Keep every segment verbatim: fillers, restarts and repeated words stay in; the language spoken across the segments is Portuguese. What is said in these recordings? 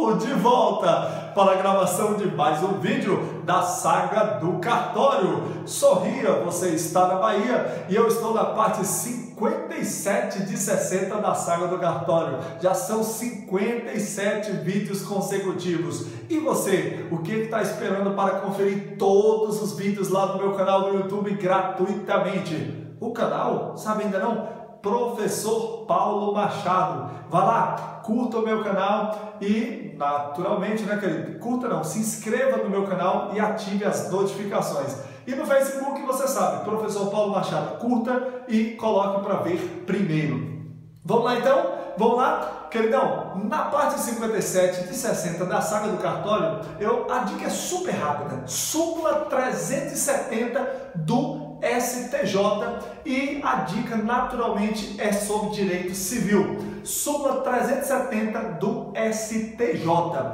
Estou de volta para a gravação de mais um vídeo da saga do cartório. Sorria, você está na Bahia e eu estou na parte cinquenta e sete de sessenta da saga do cartório. Já são cinquenta e sete vídeos consecutivos. E você, o que está esperando para conferir todos os vídeos lá no meu canal do YouTube gratuitamente? O canal, sabe ainda não? Professor Paulo Machado. Vá lá, curta o meu canal e, naturalmente, né, querido? Curta não, se inscreva no meu canal e ative as notificações. E no Facebook, você sabe, Professor Paulo Machado, curta e coloque para ver primeiro. Vamos lá então? Vamos lá? Queridão, na parte cinquenta e sete de sessenta da saga do cartório, eu, a dica é super rápida. Súmula trezentos e setenta do S T J e a dica naturalmente é sobre direito civil. Súmula trezentos e setenta do S T J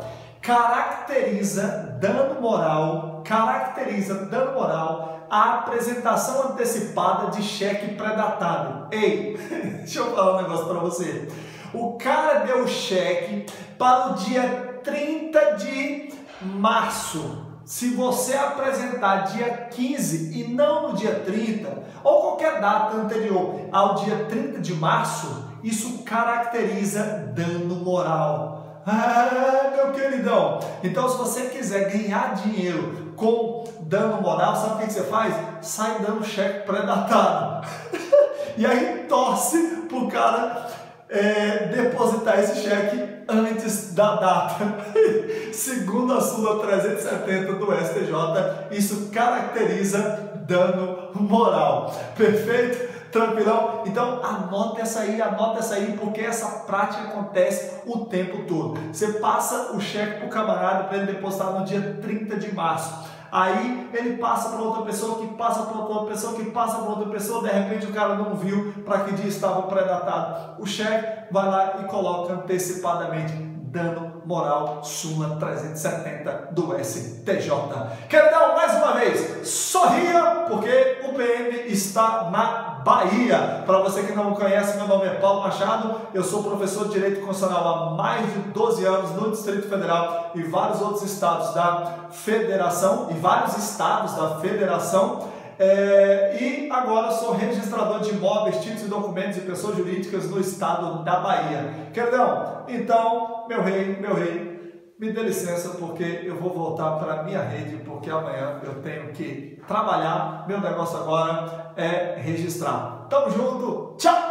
caracteriza dano moral, caracteriza dano moral a apresentação antecipada de cheque pré-datado. Ei, deixa eu falar um negócio para você. O cara deu o cheque para o dia trinta de março. Se você apresentar dia quinze e não no dia trinta, ou qualquer data anterior ao dia trinta de março, isso caracteriza dano moral. Ah, meu queridão! Então, se você quiser ganhar dinheiro com dano moral, sabe o que você faz? Sai dando cheque pré-datado. E aí torce pro cara é, depositar esse cheque antes da data. Segundo a súmula trezentos e setenta do S T J, isso caracteriza dano moral. Perfeito? Tranquilão? Então anota essa aí, anota essa aí, porque essa prática acontece o tempo todo. Você passa o cheque para o camarada para ele depositar no dia trinta de março. Aí ele passa para outra pessoa, que passa para outra pessoa, que passa para outra pessoa, de repente o cara não viu para que dia estava pré-datado o cheque, vai lá e coloca antecipadamente dano moral, súmula trezentos e setenta do S T J. Queridão, mais uma vez, sorria, porque o P M está na Bahia. Para você que não me conhece, meu nome é Paulo Machado, eu sou professor de Direito Constitucional há mais de doze anos no Distrito Federal e vários outros estados da Federação, e vários estados da Federação. É, e agora sou registrador de imóveis, títulos e documentos de pessoas jurídicas no estado da Bahia. Queridão, então, meu rei, meu rei, me dê licença porque eu vou voltar para a minha rede, porque amanhã eu tenho que trabalhar, meu negócio agora é registrar. Tamo junto, tchau!